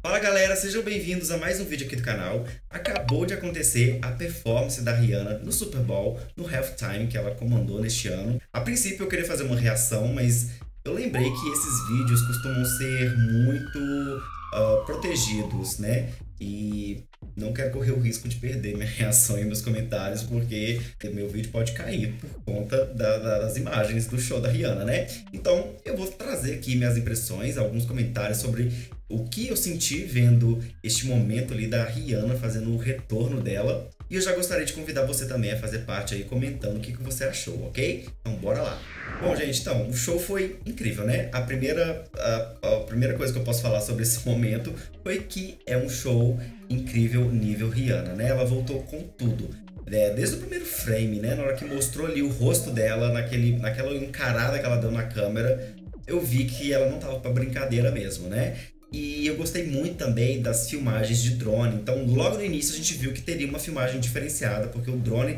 Fala galera, sejam bem-vindos a mais um vídeo aqui do canal. Acabou de acontecer a performance da Rihanna no Super Bowl, no halftime que ela comandou neste ano. A princípio eu queria fazer uma reação, mas eu lembrei que esses vídeos costumam ser muito protegidos, né? E não quero correr o risco de perder minha reação e meus comentários, porque meu vídeo pode cair por conta das imagens do show da Rihanna, né? Então eu vou trazer aqui minhas impressões, alguns comentários sobre o que eu senti vendo este momento ali da Rihanna fazendo o retorno dela. E eu já gostaria de convidar você também a fazer parte aí comentando o que você achou, ok? Então bora lá! Bom, gente, então, o show foi incrível, né? A primeira coisa que eu posso falar sobre esse momento foi que é um show incrível nível Rihanna, né? Ela voltou com tudo. Desde o primeiro frame, né? Na hora que mostrou ali o rosto dela, naquela encarada que ela deu na câmera, eu vi que ela não tava pra brincadeira mesmo, né? E eu gostei muito também das filmagens de drone. Então, logo no início a gente viu que teria uma filmagem diferenciada, porque o drone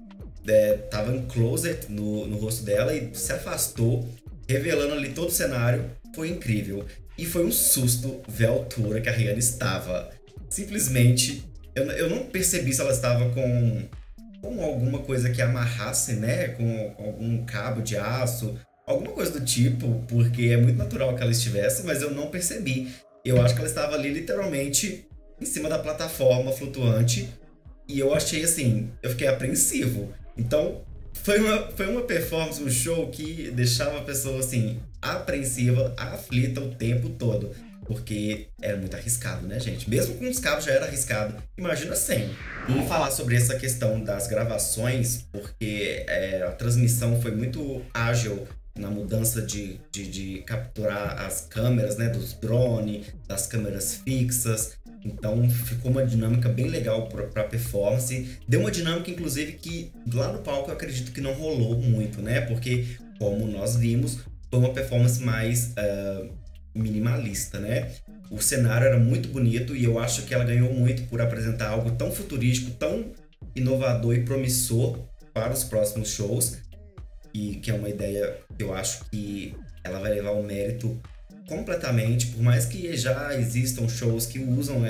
tava em closer no rosto dela e se afastou, revelando ali todo o cenário. Foi incrível. E foi um susto ver a altura que a Rihanna estava. Simplesmente, eu não percebi se ela estava com alguma coisa que amarrasse, né? Com algum cabo de aço, alguma coisa do tipo, porque é muito natural que ela estivesse, mas eu não percebi. Eu acho que ela estava ali literalmente em cima da plataforma flutuante e eu achei assim, eu fiquei apreensivo. Então, foi uma performance, um show que deixava a pessoa assim, apreensiva, aflita o tempo todo. Porque era muito arriscado, né, gente? Mesmo com os cabos já era arriscado. Imagina sem. Vamos falar sobre essa questão das gravações, porque a transmissão foi muito ágil na mudança de capturar as câmeras, né, dos drones, das câmeras fixas. Então ficou uma dinâmica bem legal para performance. Deu uma dinâmica, inclusive, que lá no palco eu acredito que não rolou muito, né? Porque, como nós vimos, foi uma performance mais minimalista, né? O cenário era muito bonito e eu acho que ela ganhou muito por apresentar algo tão futurístico, tão inovador e promissor para os próximos shows, e que é uma ideia que eu acho que ela vai levar o mérito completamente, por mais que já existam shows que usam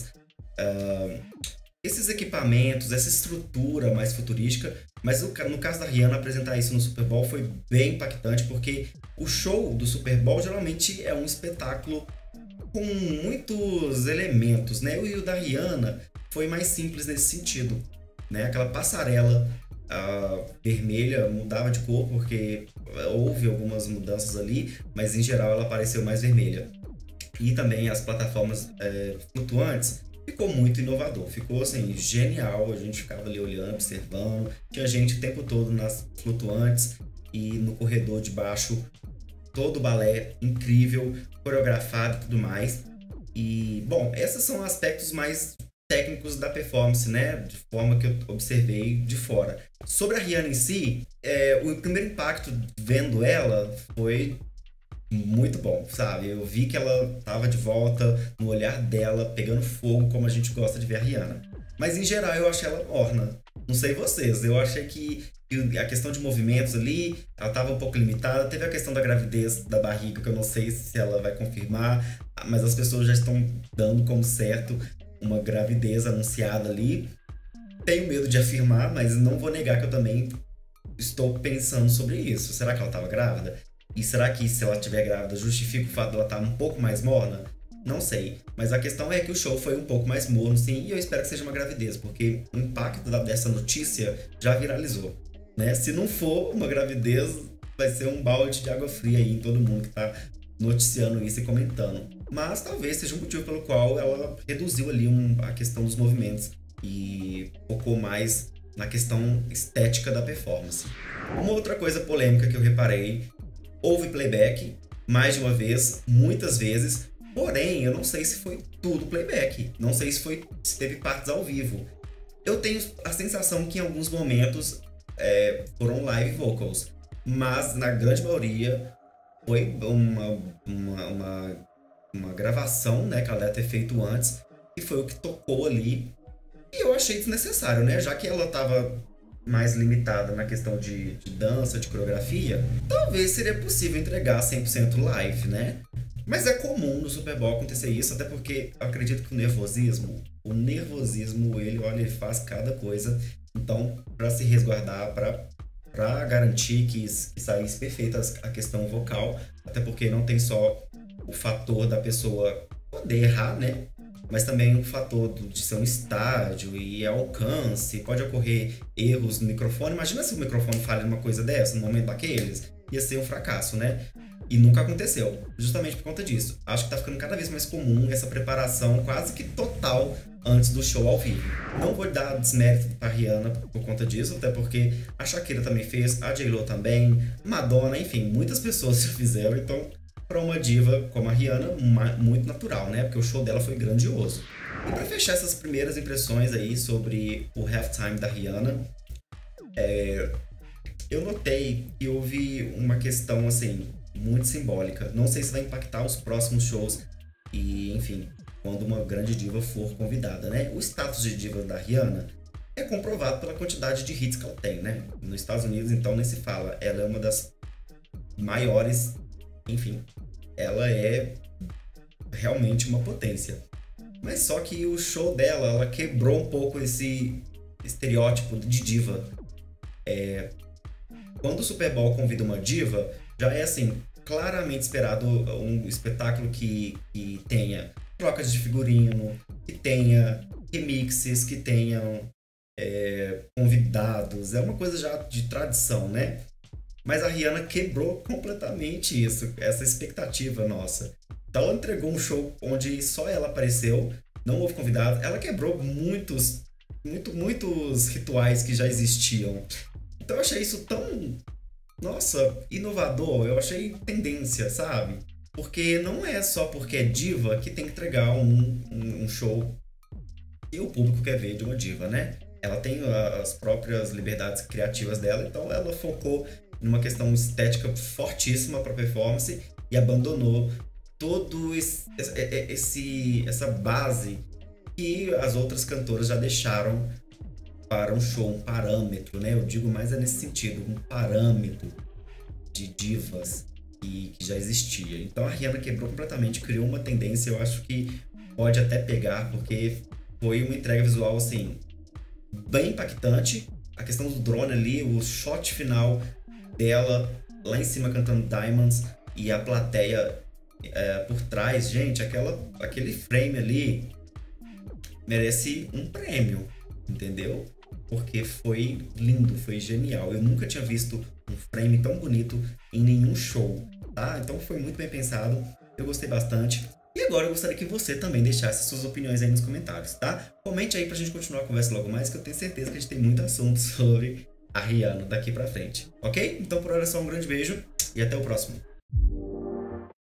esses equipamentos, essa estrutura mais futurística, mas no caso da Rihanna, apresentar isso no Super Bowl foi bem impactante, porque o show do Super Bowl geralmente é um espetáculo com muitos elementos, né? E o da Rihanna foi mais simples nesse sentido, né? Aquela passarela vermelha mudava de cor porque houve algumas mudanças ali, mas em geral ela apareceu mais vermelha. E também as plataformas flutuantes, ficou muito inovador, ficou assim, genial, a gente ficava ali olhando, observando, tinha gente o tempo todo nas flutuantes e no corredor de baixo, todo o balé incrível, coreografado e tudo mais. E, bom, esses são aspectos mais técnicos da performance, né, de forma que eu observei de fora. Sobre a Rihanna em si, o primeiro impacto vendo ela foi muito bom, sabe? Eu vi que ela tava de volta, no olhar dela, pegando fogo, como a gente gosta de ver a Rihanna. Mas em geral eu achei ela morna. Não sei vocês, eu achei que a questão de movimentos ali, ela tava um pouco limitada. Teve a questão da gravidez da barriga, que eu não sei se ela vai confirmar, mas as pessoas já estão dando como certo uma gravidez anunciada ali. Tenho medo de afirmar, mas não vou negar que eu também estou pensando sobre isso. Será que ela tava grávida? E será que se ela estiver grávida justifica o fato dela estar um pouco mais morna? Não sei. Mas a questão é que o show foi um pouco mais morno, sim, e eu espero que seja uma gravidez, porque o impacto dessa notícia já viralizou, né? Se não for uma gravidez, vai ser um balde de água fria aí em todo mundo que tá noticiando isso e comentando. Mas talvez seja um motivo pelo qual ela reduziu ali a questão dos movimentos e focou mais na questão estética da performance. Uma outra coisa polêmica que eu reparei: houve playback, mais de uma vez, muitas vezes, porém, eu não sei se foi tudo playback, não sei se teve partes ao vivo. Eu tenho a sensação que em alguns momentos foram live vocals, mas na grande maioria foi uma gravação, né, que ela deve ter feito antes, e foi o que tocou ali, e eu achei desnecessário, né, já que ela tava mais limitada na questão de dança, de coreografia, talvez seria possível entregar 100% live, né? Mas é comum no Super Bowl acontecer isso, até porque eu acredito que o nervosismo, ele, olha, ele faz cada coisa. Então, para se resguardar, para garantir que saísse perfeita a questão vocal, até porque não tem só o fator da pessoa poder errar, né? Mas também o fator de ser um estádio e alcance, pode ocorrer erros no microfone. Imagina se o microfone falha numa coisa dessa, no momento daqueles, ia ser um fracasso, né? E nunca aconteceu, justamente por conta disso. Acho que tá ficando cada vez mais comum essa preparação quase que total antes do show ao vivo. Não vou dar desmérito pra Rihanna por conta disso, até porque a Shakira também fez, a J.Lo também, Madonna, enfim, muitas pessoas já fizeram, então para uma diva como a Rihanna, muito natural, né? Porque o show dela foi grandioso. E para fechar essas primeiras impressões aí sobre o halftime da Rihanna, eu notei que houve uma questão, assim, muito simbólica. Não sei se vai impactar os próximos shows e, enfim, quando uma grande diva for convidada, né? O status de diva da Rihanna é comprovado pela quantidade de hits que ela tem, né? Nos Estados Unidos, então, nem se fala. Ela é uma das maiores, enfim, ela é realmente uma potência. Mas só que o show dela, ela quebrou um pouco esse estereótipo de diva. Quando o Super Bowl convida uma diva, já é assim, claramente esperado um espetáculo que tenha trocas de figurino, que tenha remixes, que tenham convidados. É uma coisa já de tradição, né? Mas a Rihanna quebrou completamente isso, essa expectativa nossa. Então ela entregou um show onde só ela apareceu, não houve convidado. Ela quebrou muitos rituais que já existiam. Então eu achei isso tão, nossa, inovador. Eu achei tendência, sabe? Porque não é só porque é diva que tem que entregar um show que o público quer ver de uma diva, né? Ela tem as próprias liberdades criativas dela, então ela focou numa questão estética fortíssima para performance e abandonou todo essa base que as outras cantoras já deixaram para um show, um parâmetro, né? Eu digo mais nesse sentido, um parâmetro de divas que já existia. Então a Rihanna quebrou completamente, criou uma tendência, eu acho que pode até pegar, porque foi uma entrega visual, assim, bem impactante. A questão do drone ali, o shot final dela lá em cima cantando Diamonds e a plateia por trás, gente, aquele frame ali merece um prêmio, entendeu? Porque foi lindo, foi genial. Eu nunca tinha visto um frame tão bonito em nenhum show, tá? Então foi muito bem pensado, eu gostei bastante. E agora eu gostaria que você também deixasse suas opiniões aí nos comentários, tá? Comente aí pra gente continuar a conversa logo mais, que eu tenho certeza que a gente tem muito assunto sobre a Rihanna daqui pra frente, ok? Então por hora é só um grande beijo e até o próximo.